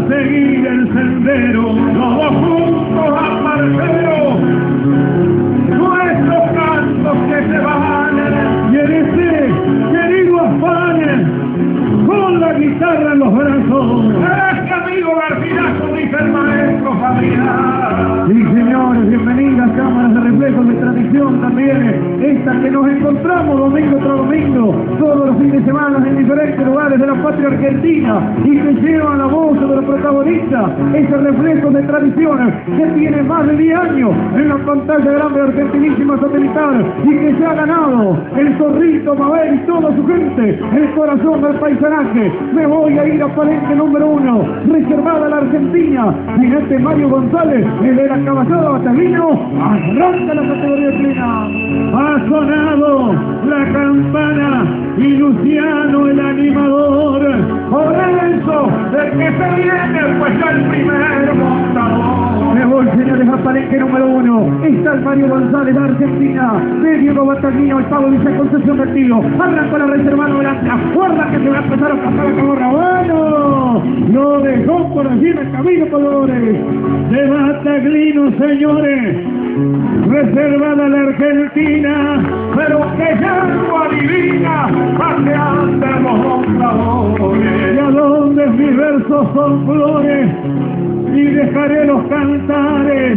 seguir el sendero, los dos juntos aparceros, nuestros cantos que se van, y en ese querido afán, con la guitarra en los brazos. ¡Es que amigo Garcilaso! Dice el maestro Fabián. Sí, señores, bienvenidas cámaras de reflejos de tradición también. Esta que nos encontramos domingo tras domingo, todos los fines de semana en diferentes lugares de la patria argentina, y que llevan la voz de los protagonistas, ese reflejo de tradición que tiene más de 10 años en la pantalla grande argentinísima satelital, y que se ha ganado el Zorrito, Mabel y toda su gente, el corazón del paisanaje. Me voy a ir a Palenque número 1, reservada a la Argentina, jinete Mario González, el de la caballada Batallino, arranca la categoría plena. Ha sonado la campana y Luciano el animador, por eso del que se viene pues ya el primer montador. Me voy, señores, a Palenque número 1, está el Mario González de Argentina, de Diego Batallino, el Pablo dice Concepción del Tío, arranca la reservada delante, acuerda que se va a empezar a pasar a Caborra. Bueno, lo dejó por allí en el camino, colores de Bataglino, señores, reservada la Argentina, pero que ya no adivina paseando los montadores. Y a donde mis versos son flores y dejaré los cantares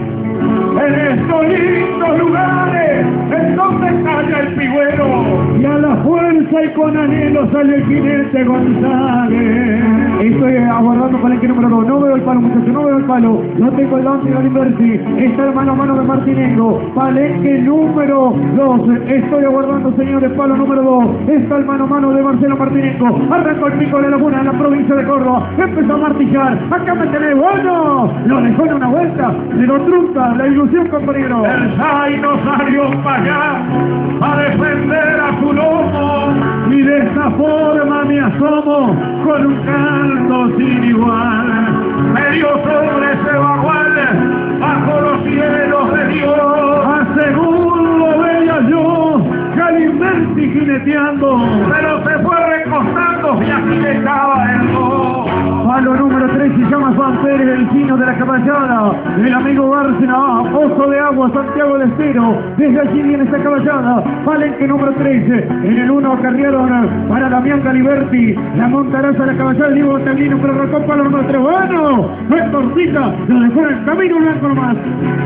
en estos lindos lugares en donde calla el pigüero, y a la fuerza y con anhelo sale el jinete González. Estoy aguardando Palenque número 2, no veo el palo, muchachos, no veo el palo, no tengo el lance de la Liberty, está el mano a mano de Martinengo, Palenque número 2, estoy aguardando, señores, palo número 2, está el mano a mano de Marcelo Martinengo, arrancó el pico de Laguna en la provincia de Córdoba, empezó a martillar, acá me tenés, bueno, lo dejó en una vuelta, le lo trunca, la ilusión, compañero. El Zaino salió para allá a defender a su lomo, y de esa forma me asomo con un canto sin igual. Medio sobre ese bagual, bajo los cielos de Dios, a según lo veía yo, Calimberti jineteando, pero se fue recostando y aquí estaba el gol. Palo número 3 se llama Juan Pérez, el chino de la caballada, el amigo Bárcena, Pozo de Agua, Santiago del Estero, desde allí viene esta caballada. Palenque número 13, en el 1 acarrearon para Damián Galiberti, la Montaraza, la caballada, Diego Bataglino, pero arrancó palo número 3, bueno, no es cortita, lo dejó en el camino blanco nomás.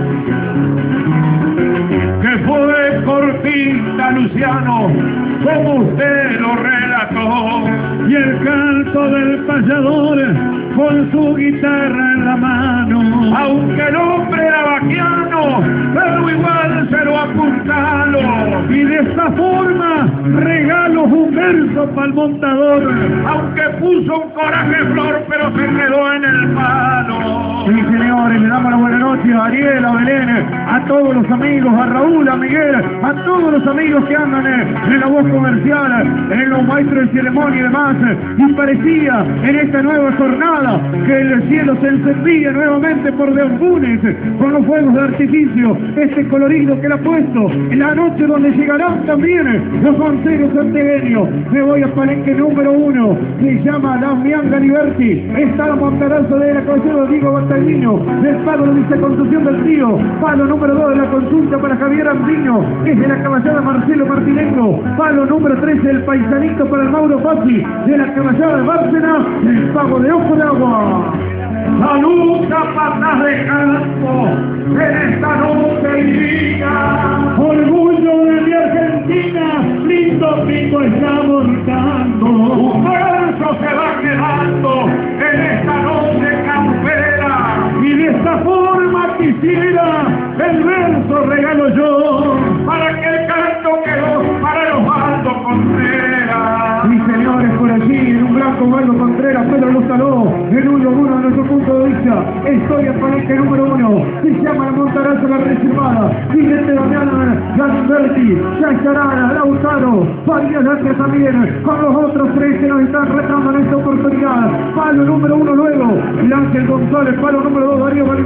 Que fue cortita, Luciano, como usted lo relató, y el canto del payador con su guitarra en la mano, aunque el hombre era vaquiano, pero igual se lo apuntalo, y de esta forma regalo un verso para el montador, aunque puso un coraje flor, pero se quedó en el palo. Sí, señores, le damos la buena noche a Ariel, a Belén, a todos los amigos, a Raúl, a Miguel, a todos los amigos que andan en la voz comercial, en los maestros de ceremonia y demás, y parecía en esta nueva jornada que el cielo se encendía nuevamente por Deón Funes con los fuegos de artificio, este colorido que le ha puesto en la noche donde llegarán también los onceros santiagueños. Me voy a Palenque número 1, se llama Damián Galiberti, está la Montaraza de la cabecera de Diego Bataglino, del palo de Vista Constitución del Tío, palo número 2 de la consulta para Javier Andino, es de la caballada Marcelo Martinengo, palo número 13 el paisanito para el Mauro Pazzi, de la caballada de Bárcena, el pago de Ojo de Agua. Salud, capataz de campo, en esta noche divina, orgullo de mi Argentina, lindo pico estamos gritando, un verso se va quedando en esta noche campera, y de esta forma quisiera el verso regalo yo, para que el canto quedó para el Osvaldo Contreras. Sí, señores, por allí, en un blanco Osvaldo Contreras, Pedro lo saló, el 1-1 de nuestro punto de vista, estoy en Palenque número 1, se llama la Montaraza la reservada, siguiente Damián Galiberti, ya estará Lautaro, Fabián Latre también, con los otros 3 que nos están retando en esta oportunidad, palo número 1 luego, el Ángel González, palo número 2 Darío Valentín,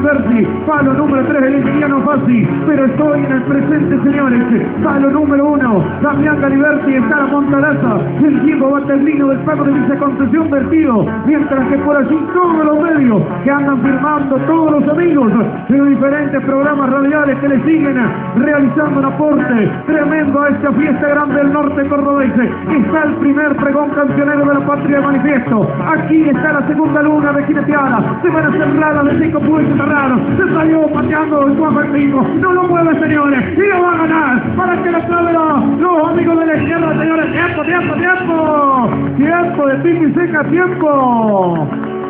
Galiberti, palo número 3 el Emiliano Fassi, pero estoy en el presente, señores. Palo número 1, Damián Galiberti, está la Montalaza, el Diego Baterlino del pago de Villa Concepción Vertido, mientras que por allí todos los medios que andan firmando, todos los amigos de los diferentes programas radiales que le siguen realizando un aporte tremendo a esta fiesta grande del norte cordobés. Está el primer pregón cancionero de la patria de manifiesto. Aquí está la segunda luna de jineteada, se van a cerrar las de 5 puntos cerrados, se salió pateando el Juan Martino, no lo mueve, señores, y lo va a ganar para que lo claven los amigos de la izquierda, señores. Tiempo de pique y seca, tiempo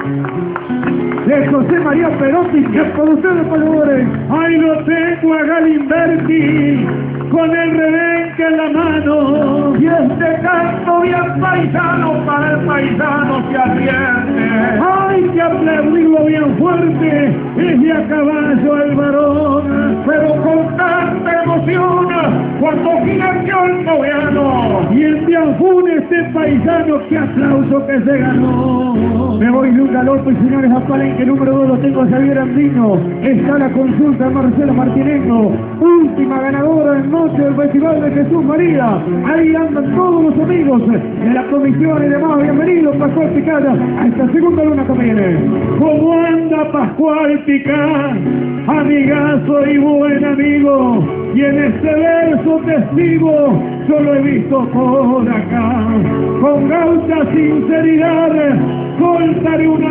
de José María Perotti, tiempo de ustedes, perdedores. Ahí lo tengo a Galimberti con el rebenque en la mano, y este canto bien paisano para el paisano que advierte. Hay que aplaudirlo bien fuerte, es de a caballo el varón, pero con tanta emoción cuando giganteó el noviano. Y el Bianfún, este paisano, qué aplauso que se ganó. Me voy de un galope, señores, a Palenque número 2, lo tengo a Javier Andino. Está la consulta de Marcelo Martinengo, última ganadora en noche del Festival de Jesús María. Ahí andan todos los amigos de la comisión y demás. Bienvenido, Pascual Picada, a esta segunda luna también. ¿Cómo anda Pascual Picada? Amigazo y buen amigo, y en este verso testigo yo lo he visto por acá. Con gaucha sinceridad contaré una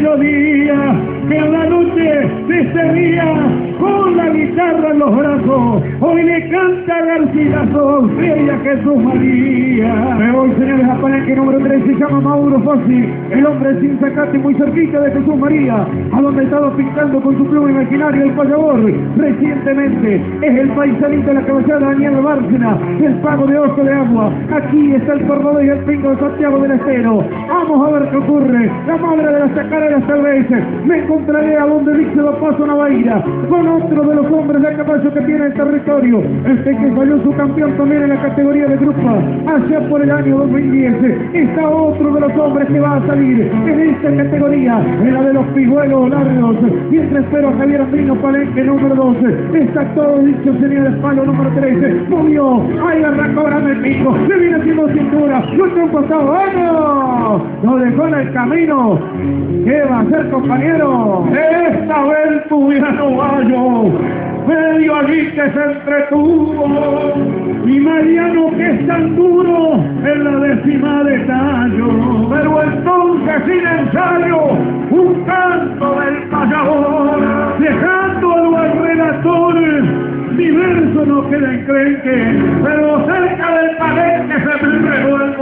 melodía que en la noche de este día con la guitarra en los brazos hoy le canta Garcilaso a usted y a Jesús María. Me voy, señores, a Palenque número 3, se llama Mauro Fassi, el hombre sin sacate, muy cerquita de Jesús María, a donde estaba pintando con su pluma imaginaria el payador. Recientemente es el paisanito de la caballada Daniel Bárcena, el pago de Ojo de Agua. Aquí está el cordobés y el pingo de Santiago del Estero. Vamos a ver qué ocurre. La madre de las chacareras tal vez me encontraré a donde dice lo paso Navaira con otro de los hombres de caballo que tiene el territorio, este que salió su campeón también en la categoría de grupo allá por el año 2010. Está otro de los hombres que va a salir en esta categoría, en la de los pijuelos largos. Mientras espero a Javier Andino, Palenque número 12. Está todo dicho, señor, el palo número 13. Movió, ahí arrancó grande el pico, le viene haciendo cintura, lo está un pasado, ¡vamos! Lo dejó en el camino. ¿Qué va a hacer, compañero? Esta vez tuvieron gallo, medio allí que se entretuvo, y Mariano que es tan duro en la décima de tallo. Pero entonces sin ensayo, un canto del payador, dejándolo al relator. Mi verso no queda encrenque, pero cerca del Palenque se me enredó el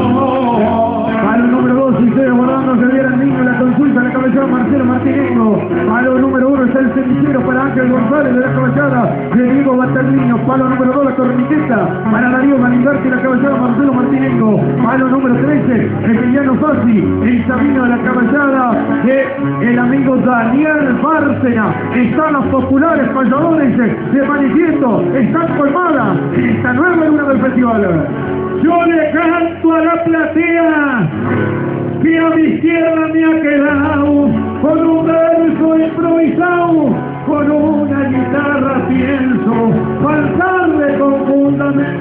contador. Palo número 2, y se guardando Javier Andino, la consulta, la caballada Marcelo Martinengo. Palo número 1 está el cenicero para Ángel González de la caballada de Diego Batalino. Palo número 2, la torniqueta para Darío Galimberti, la caballada Marcelo Martinengo. Palo número 13, Emiliano Fassi, el Sabino de la caballada de el amigo Daniel Bárcena. Están los populares payadores de manifiesto, están colmadas en esta nueva luna del festival. Yo le canto a la platea que a mi izquierda me ha quedado con un verso improvisado, con una guitarra pienso faltarle con fundamento,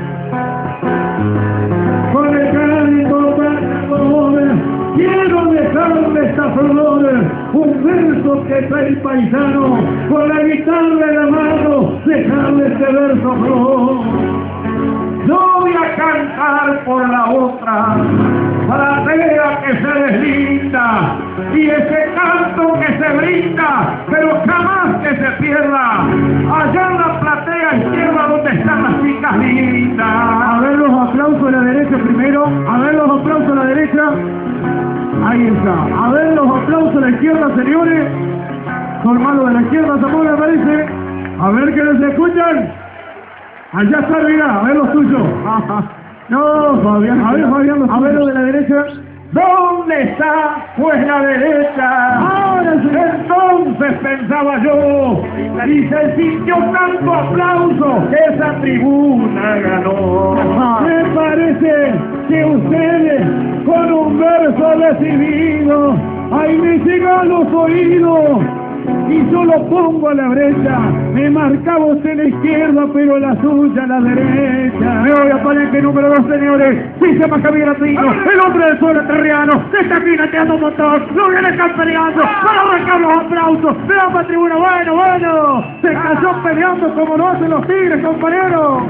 con el canto ganador quiero dejarle esta flor, un verso que trae el paisano, con la guitarra en la mano, dejarle este verso flor. No voy a cantar por la otra, platea que se deslinda, y ese canto que se brinda, pero jamás que se pierda, allá en la platea izquierda donde están las chicas lindas. A ver los aplausos a la derecha primero, a ver los aplausos a la derecha. Ahí está. A ver los aplausos a la izquierda, señores. Son malos de la izquierda, Zamora, parece. A ver que les escuchan. Allá está, mira, a ver los tuyos. No, Fabián. A ver, Fabián, a ver los de la derecha. ¿Dónde está? Pues la derecha. Ahora sí. Entonces pensaba yo, y se sintió tanto aplauso que esa tribuna ganó. Me parece que ustedes, con un verso decidido, ahí me llegan los oídos y yo lo pongo a la brecha. Me marcaba usted la izquierda, pero la suya a la derecha. Me voy a palenque número 2, señores. Sí, se llama Javier Atino, el hombre del suelo terriano. Se está pinateando un montón, lo viene campeando. Para arrancar los aplausos. Me va para tribuna, bueno. Se cayó peleando como lo hacen los tigres, compañeros.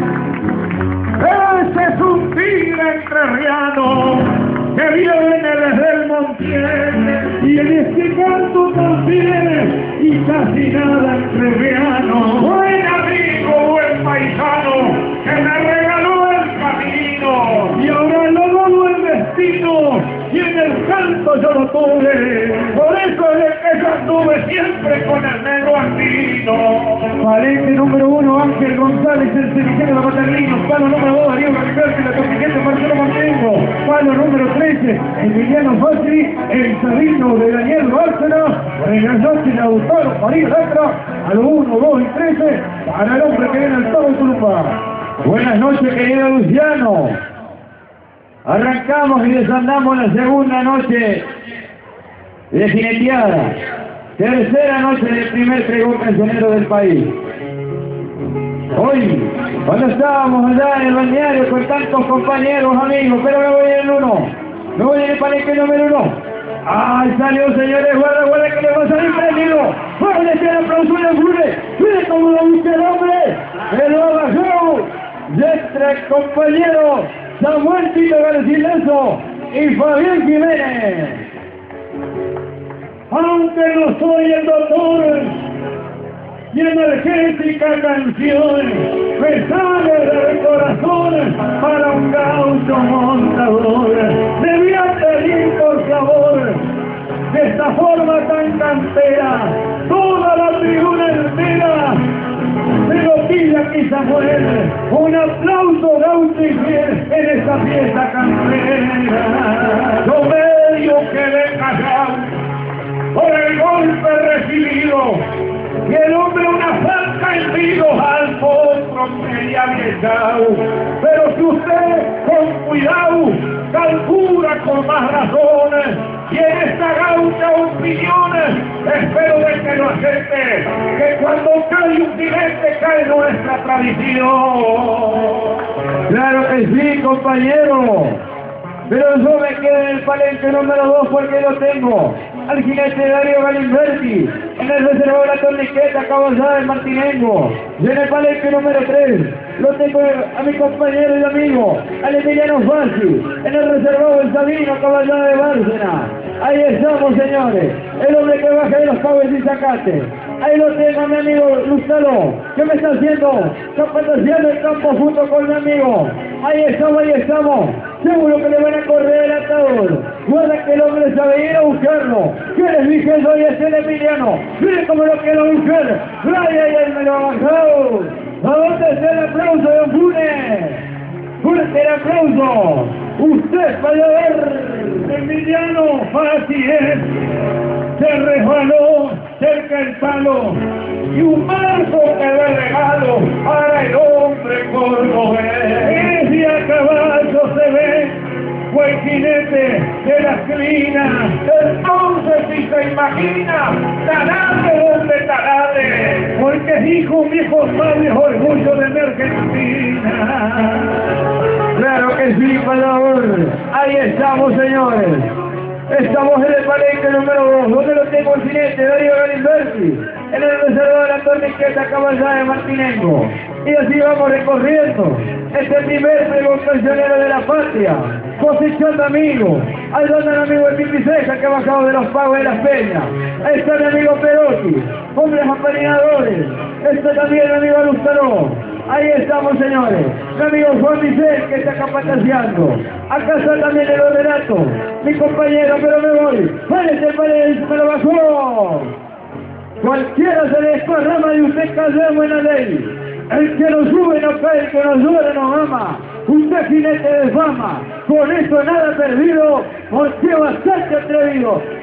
Ese es un tigre entrerriano que viene desde el Montiel, y en este canto contiene y casi nada entrerriano. Buen amigo, buen paisano, que me regaló el camino, y ahora lo doy el destino, y en el canto yo lo tuve. Por eso es que yo anduve siempre con el negro andino. Palenque número 1, Ángel González, el semillero de Paternino. Palo número 2, Darío García, la contingente Marcelo Montengo. Palo número 13, Emiliano Fossi, el Sabino de Daniel Bárcena. Buenas noches, autor París Letra, a los 1, 2 y 13, para el hombre que viene al Tabo Turupa. Buenas noches, querido Luciano. Arrancamos y desandamos la segunda noche de jineteada, tercera noche del primer pregón cancionero del país. Hoy, cuando estábamos allá en el balneario con tantos compañeros, amigos, pero me voy en el 1, me voy en el palenque número 1. ¡Ay, salió, señores! ¡Guarda que le va a salir prendido! ¡Fuerte el aplauso de Fure! ¡Mire cómo lo dice el hombre! ¡Me lo bajó! ¡Nuestro compañero Samuel Tito Garcilaso y Fabián Jiménez! Aunque no soy el doctor, y energética canción me sale del corazón para un gaucho montador. Debía pedir por favor, de esta forma tan cantera, toda la tribuna entera se lo pide aquí Samuel, un aplauso gaucho y fiel en esta fiesta cantera. Yo medio quedé callado por el golpe recibido, y el hombre una falta en vivo al potro que había echado. Pero si usted con cuidado calcula con más razones, y en esta gaucha opiniones, espero de que lo acepte, que cuando cae un jinete cae nuestra tradición. Claro que sí, compañero, pero yo me quedo en el palenque número 2 porque lo tengo al jinete Darío Galimberti, en el reservado la torniqueta caballada de Martinengo, y en el palenque número 3 lo tengo a mi compañero y amigo al Emiliano Fassi, en el reservado el Sabino caballada de Bárcena. Ahí estamos, señores, el hombre que baja de los cabos y zacate. Ahí lo tengo, mi amigo Lustalo, que me está haciendo capataciando el campo junto con mi amigo. Ahí estamos, seguro que le van a correr el atador. Guarda que el hombre sabe ir a buscarlo. ¿Qué les dije yo? Y es el Emiliano. Miren cómo lo quiero buscar. Ay, me lo ha bajado. ¿A dónde está el aplauso de Funes? ¡Fuerte el aplauso! Usted vaya a ver, Emiliano, así es. Se resbaló cerca el palo y un marco quedó el regalo para el hombre cordobés. Ese a caballo se ve, fue el jinete de las crinas. Entonces si se imagina, talade donde talade, porque es hijo un viejo sabio, orgullo de mi Argentina. Claro que sí, palador. Ahí estamos, señores. Estamos en el palenque número 2, donde lo tengo el jinete Darío Galimberti, en el reservado de la torniqueta caballada de Martinengo. Y así vamos recorriendo este primer pregón cancionero de la patria, cosechando amigos. Ahí donde el amigo el Pipiceja, que ha bajado de los pagos de las peñas. Ahí está mi amigo Perotti, hombres apaninadores. Está también mi amigo Lustaro. Ahí estamos, señores. Mi amigo Juan Vicente, que está capataceando. Acá está también el Relato, mi compañero, pero me voy. Párese, me lo bajó. Cualquiera se desparrama y usted callamos en la ley. El que nos sube no cae, el que nos llora no ama. Usted jinete de fama, con eso nada perdido, porque bastante atrevido.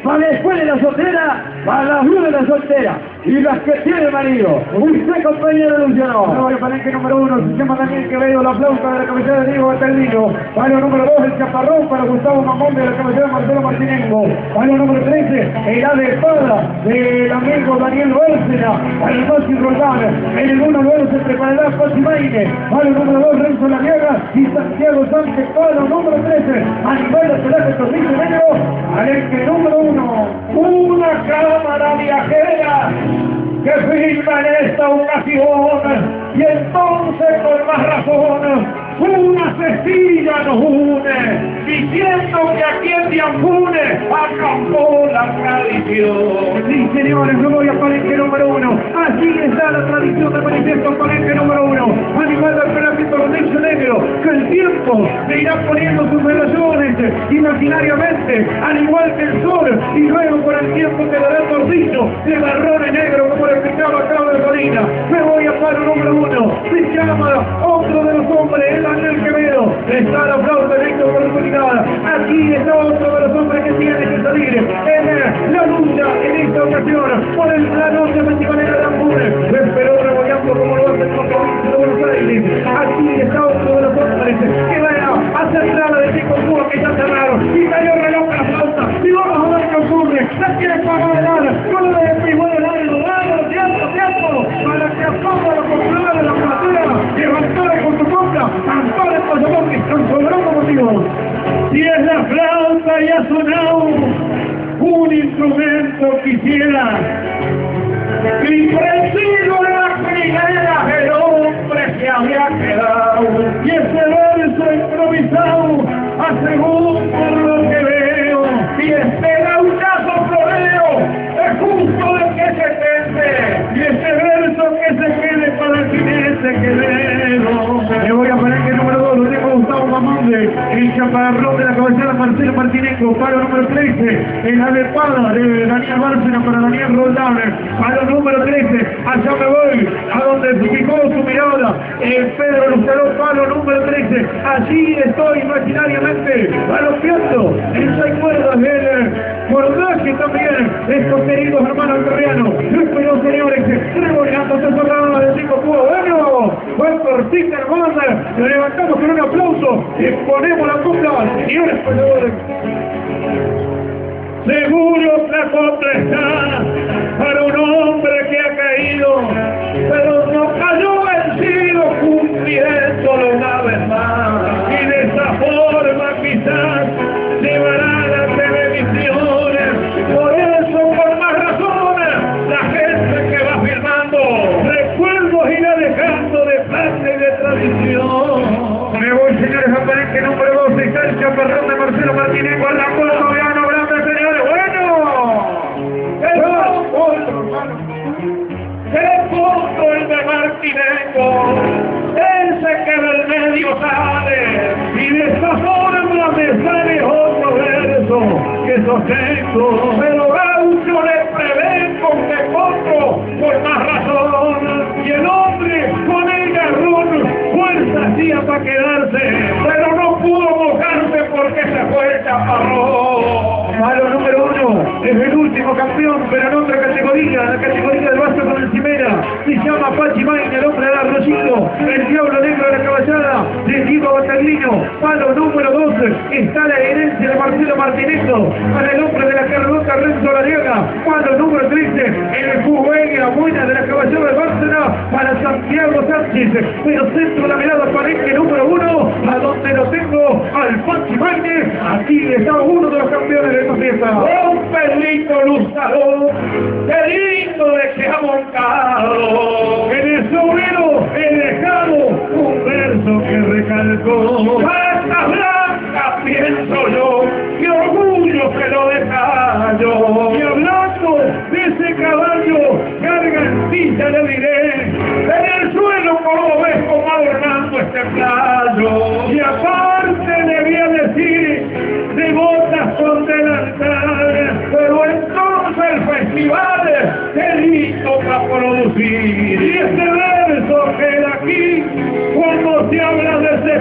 para después de la soltera, para las viudas de la soltera y las que tiene marido. Usted, compañero Luciano. No, el palenque número 1 se llama Daniel Quevedo, la flauta de la cabecera de Diego Bataldino. Palo número 2, el chaparrón para Gustavo Mamón de la cabecera de Marcelo Martinengo. Palo número 13, el ave espada del amigo Daniel Bárcena, para el Maxi Roldán. En el 1 luego se preparará Pachi Maine. Palo número 2, Renzo Lariaga y Santiago Sánchez. Palo número 13, Aníbal Pelaje Tornillo Negro. Palenque número 1, una cámara viajera que firma en esta ocasión, y entonces por más razón una cestilla nos une, diciendo que aquí en Diambune acampó la tradición. Sí, señores, no voy a Palenque número 1, así está la tradición de manifiesto Palenque número 1, animal del pedazo Tornillo Negro, que el tiempo se irá poniendo sus relaciones imaginariamente, al igual que el sol, y luego con el tiempo quedará el tornillo de marrón negro, como le explicaba Cabo de Colina. Me voy a paro número 1, se llama otro de los hombres, el Daniel Quevedo. Está la flauta de esta oportunidad. Aquí está otro de los hombres que tiene que salir en la lucha en esta ocasión por la noche festivalera de Ampure. Esperó remollando como lo hace el compromiso de Buenos Aires. Aquí está otro de los hombres que va a cerrar la de Chico Cuba, que está cerrado, y cayó el reloj a la flauta, y vamos a ver qué ocurre. La quiere pagar de nada, no le deje igual el aire, tiempo, para que apaga la popular de la platea, levantar con tu compra, cantar el pasaporte, con sobrando motivos. Si es la flauta y ha sonado un instrumento quisiera, impreciso de la primera, el hombre se había quedado, y ese verso improvisado, según por lo que veo, y este gauchazo floreo, es justo de que se tende, y ese verso que se quede para el jinete Quevedo. Me voy a Palenque número 2, lo tengo Gustavo Mamonde, el chaparrón de la cabecera Marcelo Martinengo. Palo número 13, el adecuada de Daniel Bárcena para Daniel Roldán. Palo número 13, allá me voy, a donde fijó su mirada el Pedro Luceró. Palo número 13, allí estoy imaginariamente balonceando en 6 cuerdas del cordaje también estos queridos hermanos terreanos. Pero señores, revolviendo esta jornada de 5 puntos. Bueno, fue por Tinder Banda, lo levantamos con un aplauso y ponemos la copla, señores peleadores. Seguro que la copla está para un hombre que ha caído, pero no cayó vencido, cumpliéndolo una vez más. Y de esa forma quizás llevará las televisiones. Por eso, por más razones, la gente que va filmando recuerdos irá dejando de parte y de tradición. Me voy, señores, a Palenque número 12, está el chaparrón de Marcelo Martínez, con la colombiano grande, señores. ¡Qué punto el de Martinengo! Él se queda en medio, sale, y de esa forma me sale otro verso que sostengo. Pero Gaucho le prevengo que otro por más razón, y el hombre con el garrón fuerza hacía para quedarse, pero no pudo mojarse porque se fue el chaparrón. Palo número 1, es el último campeón, pero en otra categoría, la categoría del vaso con el Cimera. Se llama Pachi Maine, el hombre del arroyito, el diablo negro de la caballada de Diego Batallino. Palo número 12, está la herencia de Marcelo Martinengo, para el hombre de la carrota Renzo Lariaga. Palo número 13, el juguete y la buena de la caballada de Bárcena, para Santiago Sánchez. Pero centro la mirada Palenque número 1, a donde lo tengo al Pachi Maine. Aquí está uno de los campeones de esta fiesta. Un pelito luchador, qué lindo de que ha montado. En el sobrero he dejado un verso que recalcó. Pata blanca, pienso yo, qué orgullo que lo dejallo. Y hablando de ese caballo, gargantilla le diré, en el suelo como ves como adornando este playo. Y aparte le voy a decir, de botas con delantal, pero entonces el festival delito para producir. Y este verso queda aquí cuando se habla de ese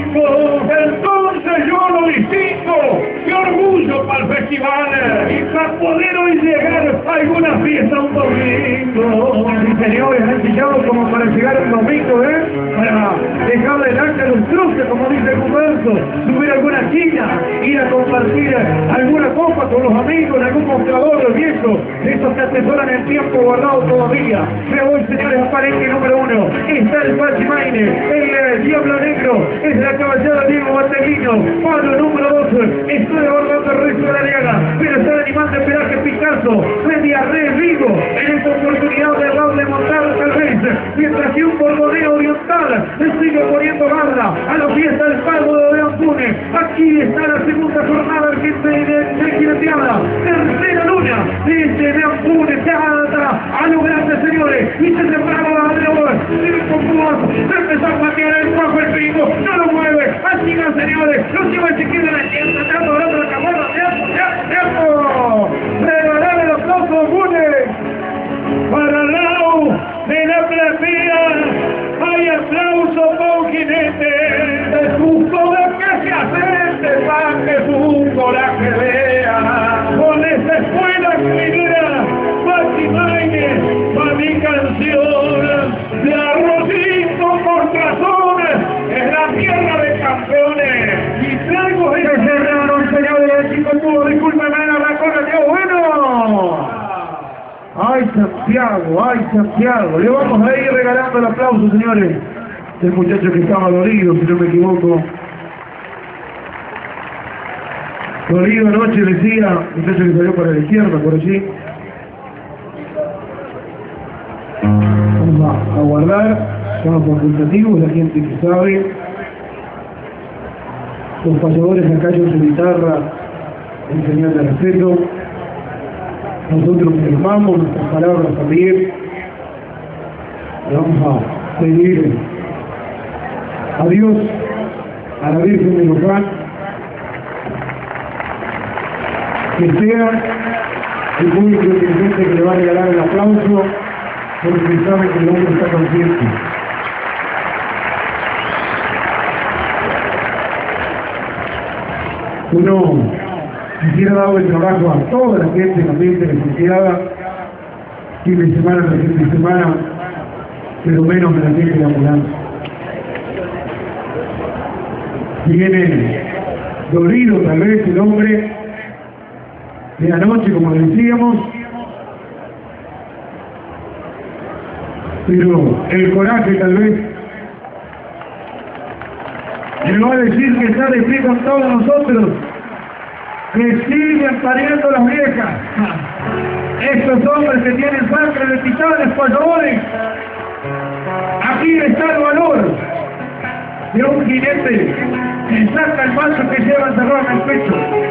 pico, entonces yo lo distingo. ¡Qué orgullo para el festival! Y poder hoy llegar a alguna fiesta un domingo. Sí, señores, han pillado como para llegar un domingo, para dejar delante los cruces, como dice el comercio, subir alguna china, ir a compartir alguna copa con los amigos en algún mostrador viejo, esos que atesoran el tiempo guardado todavía. Me voy, señores, a palenque número 1. Está el Pachimaine, el Diablo Negro, es la caballada Diego Bartelino, Pablo número 12, estoy abordando el resto de la liga, pero está animando el pelaje Picasso, media red Vigo, en esta oportunidad de Raúl de montar tal vez, mientras que un borboneo oriental le sigue poniendo garra a la fiesta del pago de Ampune. Aquí está la segunda jornada de jineteada, tercera luna de Ampune, se agarra a los grandes señores, y se separa de oro, se empezó a patear el bajo el pico, no lo mueve, así no, señores, los chivas se quedan aquí, tratando de otro camarada, tiempo, regalarle los aplausos, Mune. Para Lau de la platea hay aplauso por jinete. Es justo de que se acerque para que junto la que vea. Con esa escuela clinera, Pachimaine, va mi canción de arrocito por razones, es la tierra de campeones. Y traigo ¡Que cerraron, señores! ¡Chicos, tuvo, discúlpeme, la cosa quedó bueno! ¡Ay, Santiago! ¡Ay, Santiago! Le vamos a ir regalando el aplauso, señores. El muchacho que estaba dolido, si no me equivoco. Dolido anoche, decía, muchacho que salió para la izquierda, por allí. Vamos a guardar, son facultativos, la gente que sabe. Los payadores acá con su guitarra, en señal de respeto. Nosotros firmamos nuestras palabras también. Vamos a pedir a Dios, a la Virgen de Luján, que sea el público inteligente que le va a regalar el aplauso, porque sabe que el hombre está consciente. Uno quisiera dar el trabajo a toda la gente, la mente licenciada, fin de semana tras fin de semana, pero menos de la gente de la ambulancia. Viene dolido tal vez el hombre de anoche, como decíamos, pero el coraje tal vez le va a decir que está de pie con todos nosotros, que siguen pariendo las viejas. Estos hombres que tienen sangre de titanes payadores. Aquí está el valor de un jinete que saca el mazo que lleva encerrado en el pecho.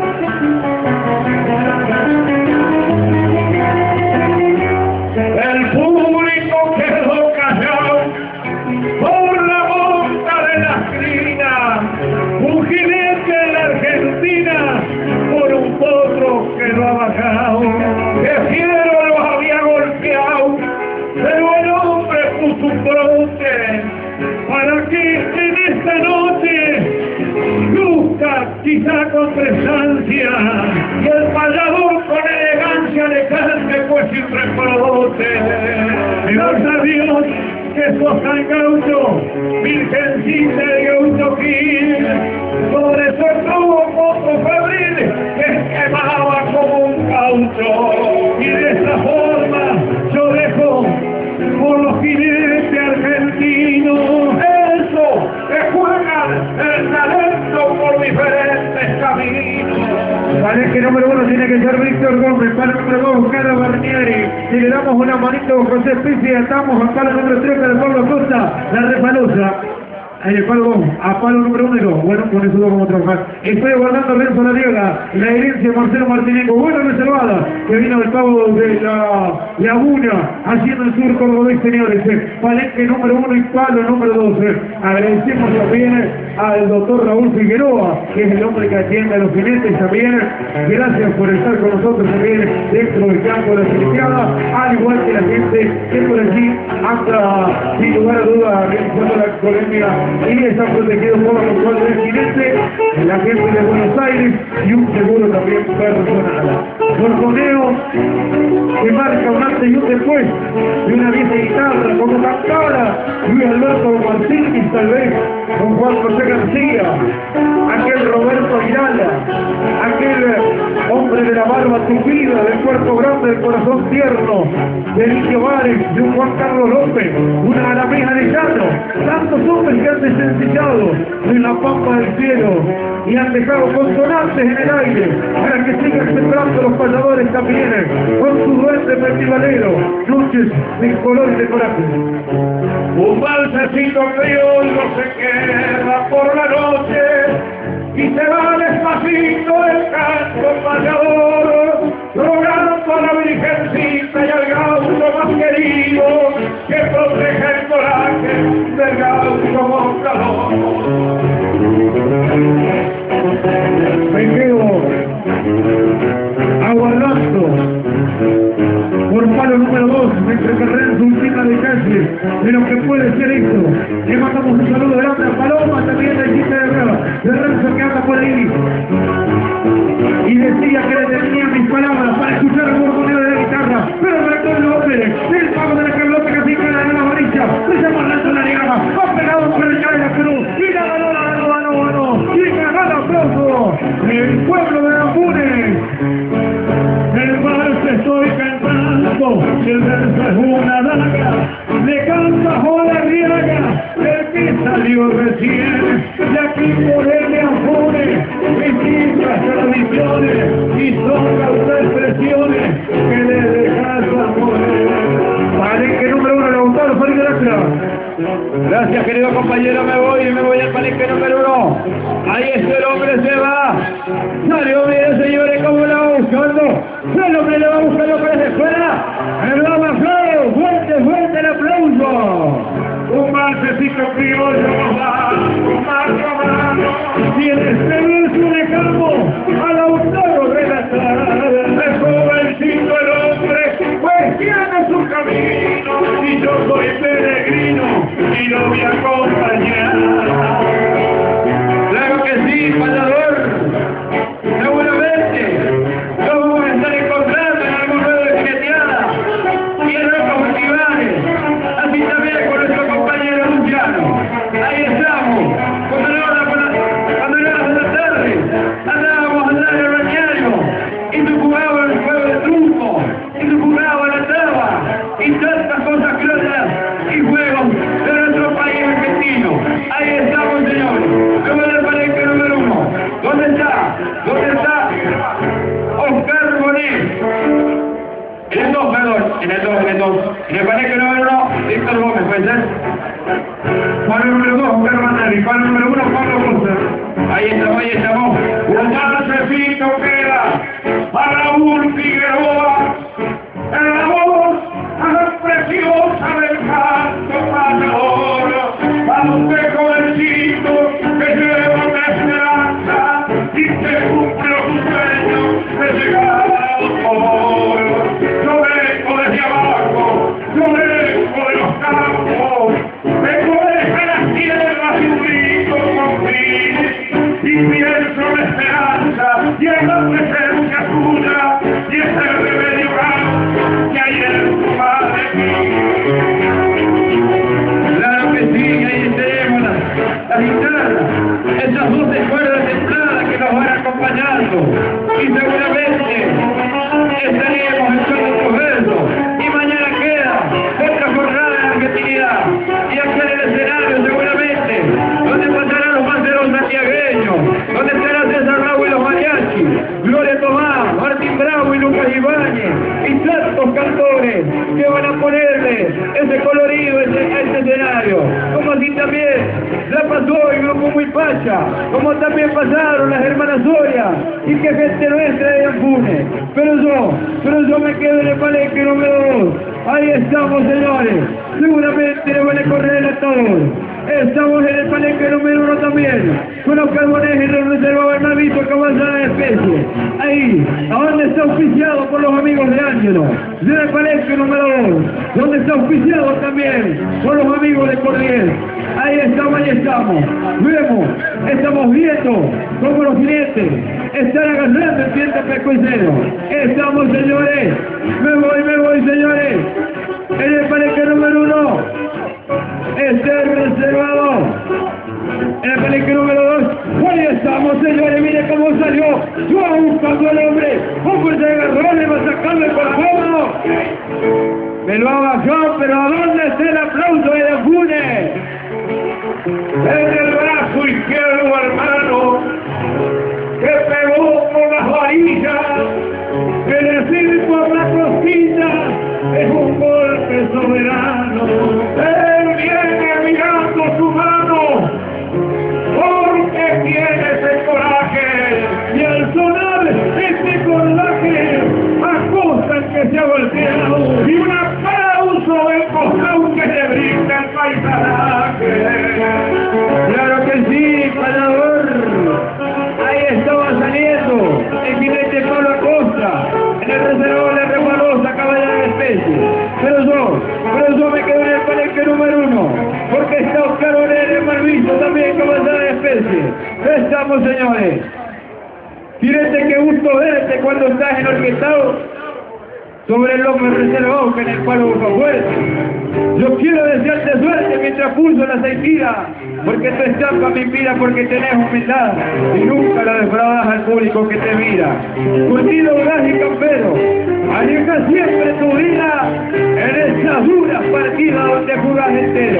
El público quedó callado por la boca de la crina. Un jinete en la Argentina por un potro que lo ha bajado. Que fiero lo había golpeado, pero el hombre puso un brote para que en esta noche luzca quizá con presencia y el payador con elegancia le cante pues sin reproche. Gracias a Dios que sos tan gaucho, virgencita de Gauchoquín, sobre eso tuvo poco febril que quemaba como un caucho, y de esa forma yo dejo por los jinetes argentinos eso que juegan el talento por diferentes caminos. Palenque número 1 tiene que ser Víctor Gómez, palo número 2 Carlos Barnieri. Si le damos una manito a José Pizzi, atamos a palo número 3 para Pablo Costa, la repalosa. El palo a palo número 1 y 2. Bueno, con eso vamos a trabajar. Estoy guardando Renzo Lariega, la herencia de Marcelo Martinengo. Buena reservada, que vino del pavo de la Laguna, haciendo el sur cordobés, señores. Palenque número 1 y palo número 2. Agradecemos también al doctor Raúl Figueroa, que es el hombre que atiende a los jinetes también. Gracias por estar con nosotros también dentro del campo de la Felicidad, al igual que la gente que por allí anda, sin lugar a duda, realizando la colemia y está protegido por los cuadros del jinete, la gente de Buenos Aires y un seguro también personal. Borgoneo que marca un antes y un después de una vieja guitarra como cantora, Luis Alberto Martínez tal vez, con Juan José García, aquel Roberto Ayala, aquel hombre de la barba tupida, del cuerpo grande, del corazón tierno, de Licio Vares, de un Juan Carlos López, una Alameda de Llano, tantos hombres que han desencillado en la pampa del cielo y han dejado consonantes en el aire para que sigan sembrando los payadores también con su duende perdivalero, noches de color y de coraje. Un balsecito criollo se queda por la noche y se va despacito el canto payador, rogando a la Virgencita y al gaucho más querido que proteja el coraje del gaucho montador. Me quedo aguardando por palo número 2 entre Carreras Última de Calle de lo que puede ser esto. Le mandamos un saludo grande a Paloma, también a Hijita de Renzo que anda por ahí y decía que le tenía mis palabras para escuchar el borgoneo de la guitarra, pero para todo el Pérez, el pago de la Carlota que se queda en la varilla, se llama Lanza la Niagara, ha pegado por el cae la cruz y la ganó, y ganó el aplauso el pueblo de Lambunes. El vals estoy cantando, el verso es una daga, le canta Jola Riaga, el que salió recién, de aquí por él me afune, distintas tradiciones y son las expresiones que le dejan su amor. Palenque número 1, Lautaro Farid de Lacra. Gracias, querido compañero, me voy al palenque número 1. Ahí está el hombre, se va. Salió bien, señores, como la va buscando. El hombre le va buscando para la escuela. El va bajado, fuerte el aplauso. Un balsecito criollo nos da, un marco bravo. Y en este verso dejamos a Lautaro relatar. Es jovencito el hombre, pues tiene su camino. Y yo soy peregrino y lo voy a acompañar. Claro que sí, payador. Seguramente lo vamos a estar encontrando en algún ruedo de jineteada y en otros festivales. Así también con nuestro compañero Luciano. Ahí estamos. Cuando era de la tarde, andábamos allá en el bañario y se jugaba el juego de truco, y se jugaba la traba y tantas cosas criollas y juegos de nuestro país argentino. Ahí estamos, señores. Luego del palenque número 1. ¿Dónde está? Oscar Bonet. En el 2, perdón. En el 2. En el palenque número 1, Víctor Gómez, ¿puede ser? Palo número 2, Oscar Manari. Palo número 1, Pablo Costa. Ahí estamos. Un balsecito queda para Raúl Figueroa. En la voz a la preciosa del canto payador. A usted, jovencito, que lleva una esperanza y que cumple su sueño de llegar al amor. Yo vengo desde abajo, yo vengo de los campos, vengo de las tierras y un grito con fin, y pienso en la esperanza y en la presencia tuya y ese remedio grande que hay en tu madre. Claro que sí, ahí tenemos la guitarra, esas 12 cuerdas templadas que nos van acompañando y seguramente estaríamos echando otros versos y mañana queda otra jornada de argentinidad y aquí en el escenario seguramente donde pasarán los banderos santiagueños, donde estará César Bravo y los mariachis, Gloria Tomás, Martín Bravo y Lucas Ibáñez y tantos cantores que van a ponerle ese colorido a este escenario, como así también la pasó el grupo Muy Pacha, como también pasaron las hermanas Soria y que gente nuestra de Lambunes. Pero yo me quedo en el palenque número 2. Ahí estamos, señores. Seguramente le van a correr el atador. Estamos en el palenque número 1 también, con los carbones en el reservado del Malvito Caballada de Especie. Ahí, donde está auspiciado por los amigos de Ángelo, en el palenque número 2, donde está auspiciado también por los amigos de Cordiel. Ahí estamos. Vemos, estamos viendo cómo los clientes están agarrando el cliente pescuecero. Estamos, señores, me voy, señores, en el palenque número 1. Este es reservado. En el palenque número 2. Ahí estamos, señores. Mire cómo salió. Yo buscando al hombre. Un se agarró, le va a sacarle por favor. Me lo ha bajado, pero ¿a dónde está el aplauso de la Funes? En el brazo izquierdo, hermano, que pegó con las varillas, que decir por la costilla es un golpe soberano. Él viene mirando su mano, porque tiene ese coraje, y al sonar ese coraje, acosan que se ha golpeado, y un aplauso del costado que le brinda el paisaje. Claro que sí, ganador. Ahí estaba saliendo el jinete Pablo Acosta, en el reservado de Repalosa, Caballada de Especie. Pero yo me quedo en el palenque número 1, porque está Oscar Orea en Malvito también, Caballada de Especie. Estamos, señores. Jinete, qué gusto verte cuando estás enorquestado sobre el hombre reservado que en el palo boca fuerte. Yo quiero desearte suerte mientras pulso la aceitida, porque tu estampa me inspira porque tenés humildad y nunca la defraudas al público que te mira. Curtido, audaz y campero, aleja siempre tu vida en esas duras partidas donde jugás entero.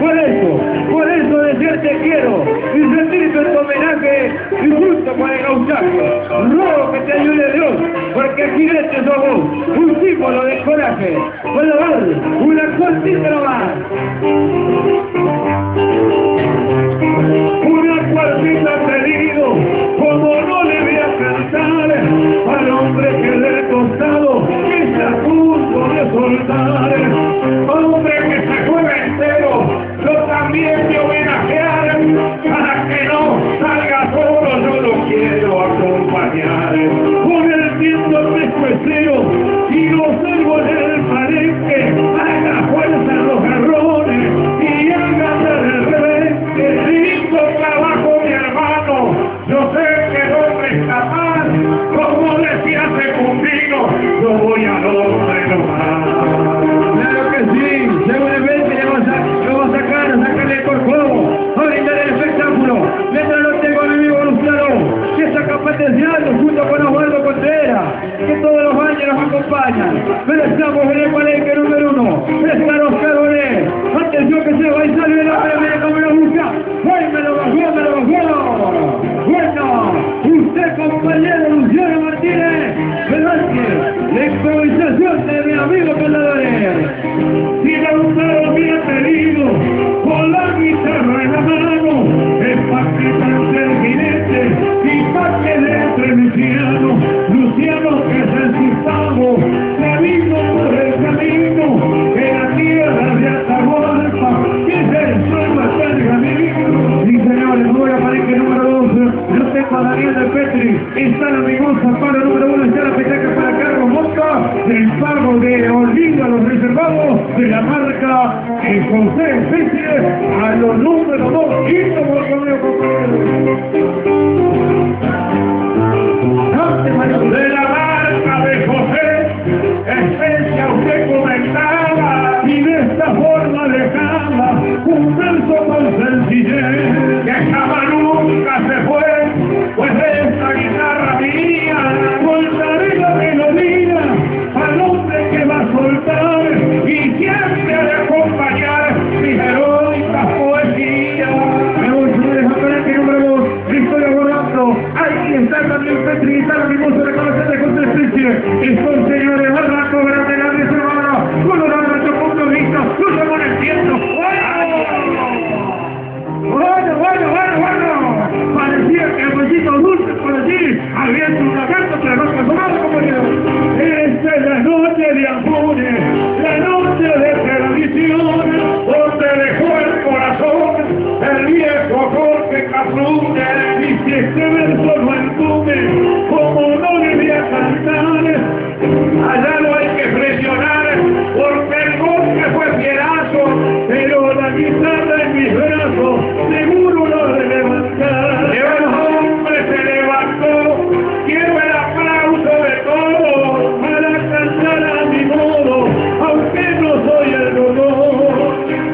Por eso desearte quiero y sentirte en tu homenaje y justo con el gauchaje. Ruego que te ayude Dios, porque jinete sos vos, un símbolo de coraje. Puedo dar una cortita nomás. Una cuartita querido, como no le voy a cantar al hombre que le he costado, que está a punto de soltar. Hombre que se juega entero, yo también te homenajear, para que no salga solo, yo lo quiero acompañar. Con el tiempo pescuecero y los árboles del palenque, haga fuerza en los garrones y haga el revés. Lindo trabajo, mi hermano, yo sé que el hombre está mal, como decía Secundino, yo voy al hombre nomás. Claro que sí, seguramente le va a sacarle el corcovo, a brindar el espectáculo, mientras lo tengo a mi amigo Luciano, que está competenciando junto con Osvaldo Contreras, que todos los años nos acompañan. Pero estamos en el palenque número 1, está Oscar Orea. Atención que se va y sale el hombre, mira cómo lo busca. ¡Ay, me lo bajó! Bueno, usted, compañero Luciano Martínez, Velázquez, la improvisación de mi amigo Peladores. Si la usado bien pedido, con la guitarra en la mano, es para que cante el jinete y para que le entre Luciano que es el cistavo, se vino por el camino, que la tierra de Atahualpa, que es el suelo hasta el camino. Sí, señores, me voy a palenque número 2, yo tengo a Daniel de Petri, está la amigosa palo número 1, está la petaca para Carlos Mosca, el pago de Olvido a los reservados de la marca José Especie a los número 2, quinto por el camino de la marca de José Especie, usted comentaba, y de esta forma dejaba un verso con sencillez, que jamás nunca se fue, pues esta guitarra mía soltaré la melodía al hombre que va a soltar y siempre ha de acompañar mis heroicas poesías. Me voy, señores, a palenque número 2, estoy abordando, ahí está también Petri, está la mimosa de conocer de José Especie, estos señores, arranco grande la reservada, con los arranco punto de vista, cruzamos el cielo. Bueno, este verso no entume, como no debía cantar. Allá lo hay que presionar, porque el golpe fue fierazo, pero la guitarra en mis brazos seguro lo de levantar. El hombre se levantó, quiero el aplauso de todos para cantar a mi modo, aunque no soy el dolor.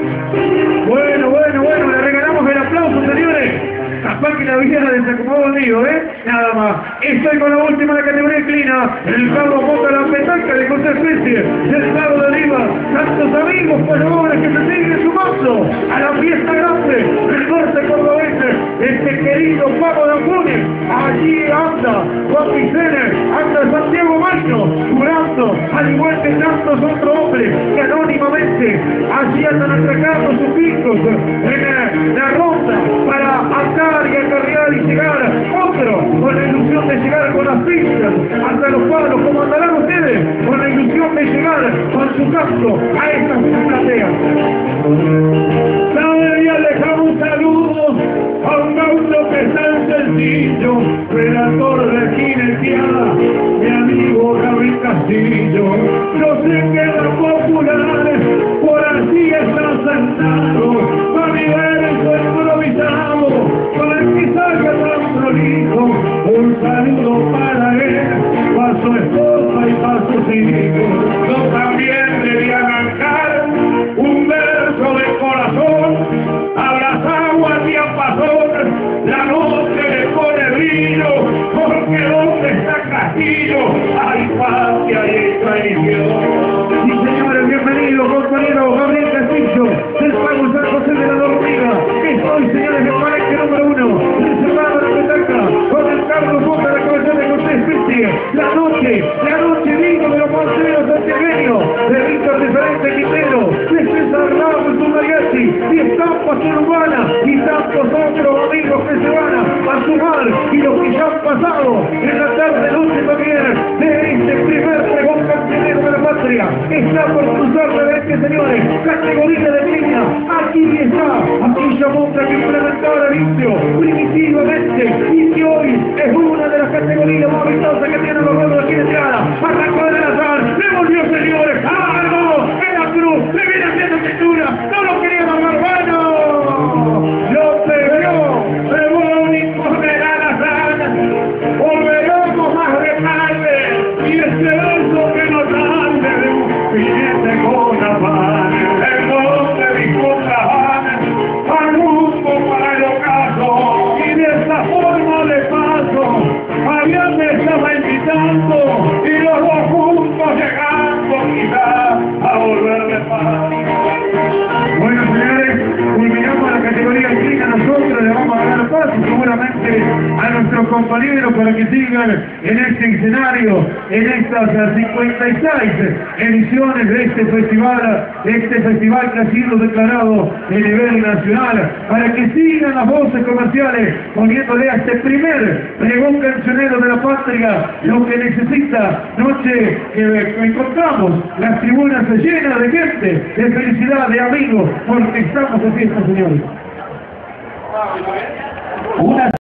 Bueno, le regalamos el aplauso, señores. Capaz que la vieja desacomodó el lío, nada más. Estoy con la última de la categoría inclina. El Carlos bota la petaca de José Especie, del lado de arriba. Tantos amigos, pobres que se siguen sumando a la fiesta grande del norte cordobés. Este querido Pago de Apunes, allí anda Juan Vicente, anda Santiago Macho, jurando, al igual que tantos otros hombres que anónimamente allí andan atracando sus picos en la ronda para andar y acarrear y llegar otro con la ilusión de llegar con las pistas hasta los palos, como andarán ustedes con la ilusión de llegar con su casco a estas plateas. Y le dejamos un saludo a un gaucho que es tan sencillo, relator de jineteada, mi amigo Gabriel Castillo. Yo sé que los populares por así están sentados, para mi verso improvisado, para que salga tan prolijo. Un saludo para él, para su esposa y para sus hijos. Yo también debía arrancar un verso de corazón a las aguas y a pasar la noche le pone brillo, porque donde está Castillo hay patria y traición. Sí, señores, bienvenidos, compañero Gabriel Castillo, del Pago San José de la Dormida. Estoy, señores, en el palenque número 1, reservado de la petaca, con el Carlos Bota, la cabeza de José Especie. La noche digno de los monteros santiagueños, de Víctor Diferente Quintero, de César Ramos y su mariachi, y estampas urbanas, y tantos otros amigos que se van a sumar, y los que ya han pasado en la tarde noche también de este primer pregón cancionero de la patria. Está por cruzar de vez, señores, categoría de línea. Aquí está, aquella monta que implementaba limpio, primitivamente, y que hoy es una de las categorías más vistosas que tienen los juegos aquí de Triana. Arrancó de la sal, le volvió, señores, ¡algo! En la cruz, le viene haciendo textura, no lo quería bajar, bueno, Lo pegó, Rebónico de la sana, volveremos más de tarde, y este verso que nos dan de un billete con la mano, el donde disfrutan al mundo para el ocaso, y de esta forma de paso, allá me estaba invitando, y los dos juntos llegando quizás a volver de paz. Bueno, señores, culminamos la categoría inclina. Nosotros le vamos a dar paso seguramente a nuestros compañeros para que sigan en este escenario, en estas 56 ediciones de este festival que ha sido declarado de nivel nacional, para que sigan las voces comerciales poniéndole a este primer pregón cancionero de la patria lo que necesita. Noche que encontramos las tribunas llenas de gente, de felicidad, de amigos, porque estamos de fiesta, señores.